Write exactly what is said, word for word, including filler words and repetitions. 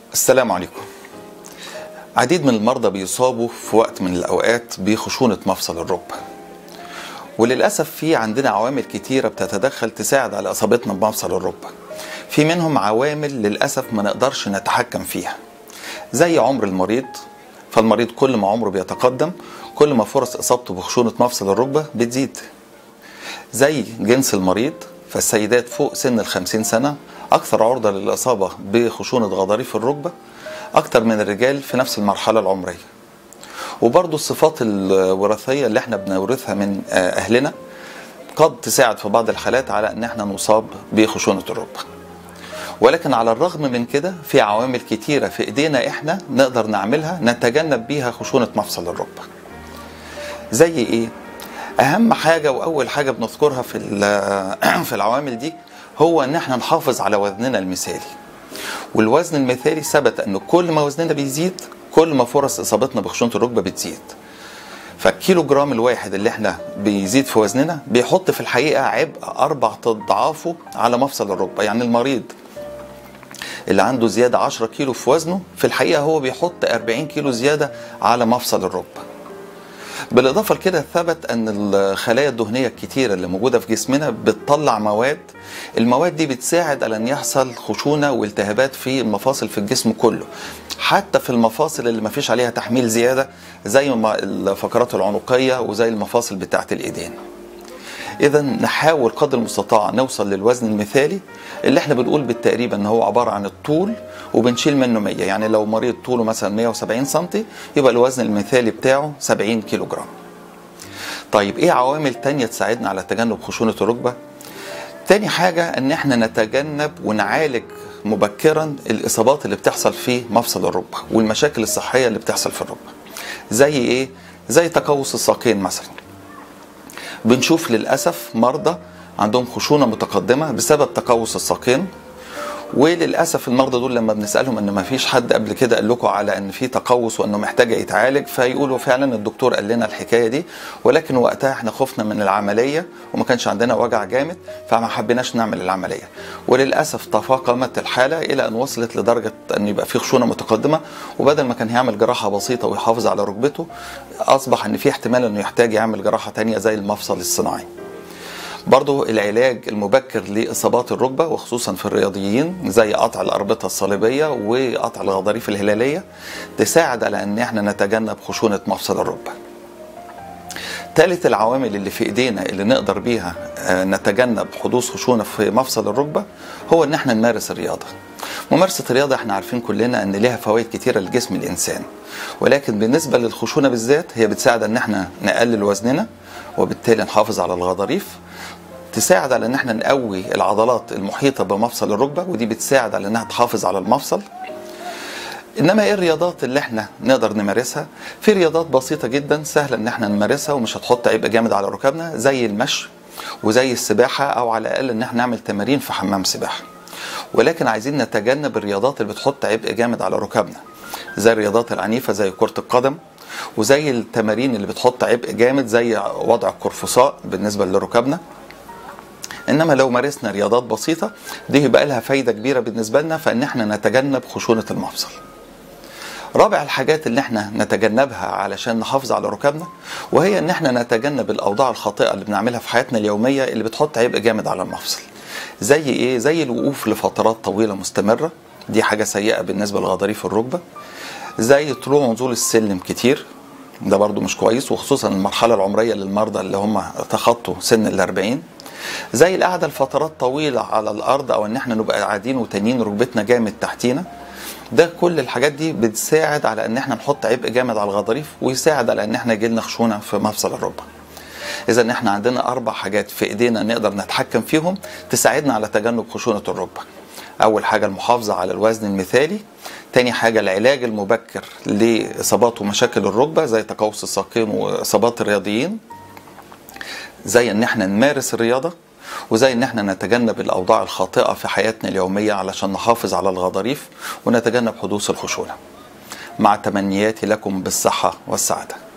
السلام عليكم. عديد من المرضى بيصابوا في وقت من الأوقات بخشونة مفصل الركبة، وللأسف في عندنا عوامل كتيرة بتتدخل تساعد على إصابتنا بمفصل الركبة. في منهم عوامل للأسف ما نقدرش نتحكم فيها، زي عمر المريض. فالمريض كل ما عمره بيتقدم كل ما فرص إصابته بخشونة مفصل الركبة بتزيد. زي جنس المريض، فالسيدات فوق سن الخمسين سنة أكثر عرضة للإصابة بخشونة غضاريف الركبة أكثر من الرجال في نفس المرحلة العمرية. وبرضو الصفات الوراثية اللي احنا بنورثها من أهلنا قد تساعد في بعض الحالات على أن احنا نصاب بخشونة الركبة. ولكن على الرغم من كده في عوامل كتيرة في إيدينا احنا نقدر نعملها نتجنب بيها خشونة مفصل الركبة. زي إيه؟ أهم حاجة وأول حاجة بنذكرها في في العوامل دي هو أن احنا نحافظ على وزننا المثالي. والوزن المثالي ثبت أنه كل ما وزننا بيزيد كل ما فرص إصابتنا بخشونة الركبة بتزيد. فالكيلو جرام الواحد اللي احنا بيزيد في وزننا بيحط في الحقيقة عبء أربع أضعافه على مفصل الركبة. يعني المريض اللي عنده زيادة عشرة كيلو في وزنه في الحقيقة هو بيحط أربعين كيلو زيادة على مفصل الركبة. بالإضافة لكده ثبت أن الخلايا الدهنية الكتيرة اللي موجودة في جسمنا بتطلع مواد، المواد دي بتساعد على أن يحصل خشونة والتهابات في المفاصل في الجسم كله، حتى في المفاصل اللي ما فيش عليها تحميل زيادة زي الفقرات العنقية وزي المفاصل بتاعة الإيدين. إذا نحاول قدر المستطاع نوصل للوزن المثالي اللي احنا بنقول بالتقريب ان هو عبارة عن الطول وبنشيل منه مية. يعني لو مريض طوله مثلا مية وسبعين سنتي يبقى الوزن المثالي بتاعه سبعين كيلو جرام. طيب ايه عوامل تانية تساعدنا على تجنب خشونة الركبة؟ تاني حاجة ان احنا نتجنب ونعالج مبكرا الإصابات اللي بتحصل في مفصل الركبة والمشاكل الصحية اللي بتحصل في الركبة. زي ايه؟ زي تقوس الساقين مثلا. بنشوف للأسف مرضى عندهم خشونة متقدمة بسبب تقوس الساقين، وللأسف المرضى دول لما بنسألهم ان ما فيش حد قبل كده قال لكم على ان في تقوس وانه محتاج يتعالج، فيقولوا فعلا الدكتور قال لنا الحكاية دي، ولكن وقتها احنا خفنا من العملية وما كانش عندنا وجع جامد فما حبيناش نعمل العملية. وللأسف تفاقمت الحالة الى ان وصلت لدرجة ان يبقى في خشونة متقدمة، وبدل ما كان هيعمل جراحة بسيطة ويحافظ على ركبته اصبح ان في احتمال انه يحتاج يعمل جراحة تانية زي المفصل الصناعي. برضو العلاج المبكر لإصابات الركبة وخصوصا في الرياضيين زي قطع الأربطة الصليبية وقطع الغضاريف الهلالية تساعد على أن احنا نتجنب خشونة مفصل الركبة. ثالث العوامل اللي في ايدينا اللي نقدر بيها نتجنب حدوث خشونة في مفصل الركبة هو ان احنا نمارس الرياضة. ممارسة الرياضة احنا عارفين كلنا ان لها فوائد كتيرة لجسم الانسان، ولكن بالنسبة للخشونة بالذات هي بتساعد ان احنا نقلل وزننا وبالتالي نحافظ على الغضاريف، تساعد على ان احنا نقوي العضلات المحيطة بمفصل الركبة ودي بتساعد على انها تحافظ على المفصل. انما ايه الرياضات اللي احنا نقدر نمارسها؟ في رياضات بسيطة جدا سهلة ان احنا نمارسها ومش هتحط عبء جامد على ركبنا، زي المشي وزي السباحة، او على الاقل ان احنا نعمل تمارين في حمام سباحة. ولكن عايزين نتجنب الرياضات اللي بتحط عبء جامد على ركبنا زي الرياضات العنيفة زي كرة القدم، وزي التمارين اللي بتحط عبء جامد زي وضع القرفصاء بالنسبة لركبنا. انما لو مارسنا رياضات بسيطة دي يبقى لها فايدة كبيرة بالنسبة لنا فان احنا نتجنب خشونة المفصل. رابع الحاجات اللي احنا نتجنبها علشان نحافظ على ركبنا وهي ان احنا نتجنب الاوضاع الخاطئة اللي بنعملها في حياتنا اليومية اللي بتحط عبء جامد على المفصل. زي ايه؟ زي الوقوف لفترات طويلة مستمرة، دي حاجة سيئة بالنسبة لغضاريف الركبة. زي طلوع ونزول السلم كتير، ده برضو مش كويس وخصوصا المرحلة العمرية للمرضى اللي هم تخطوا سن الأربعين. زي القعدة لفترات طويلة على الأرض أو إن احنا نبقى قاعدين وتانيين ركبتنا جامد تحتينا. ده كل الحاجات دي بتساعد على إن احنا نحط عبء جامد على الغضاريف ويساعد على إن احنا يجيلنا خشونة في مفصل الركبة. إذا احنا عندنا أربع حاجات في إيدينا نقدر نتحكم فيهم تساعدنا على تجنب خشونة الركبة. أول حاجة المحافظة على الوزن المثالي، تاني حاجة العلاج المبكر لإصابات ومشاكل الركبة زي تقوس الساقين وإصابات الرياضيين، زي ان احنا نمارس الرياضة، وزي ان احنا نتجنب الاوضاع الخاطئة في حياتنا اليومية علشان نحافظ على الغضاريف ونتجنب حدوث الخشونة. مع تمنياتي لكم بالصحة والسعادة.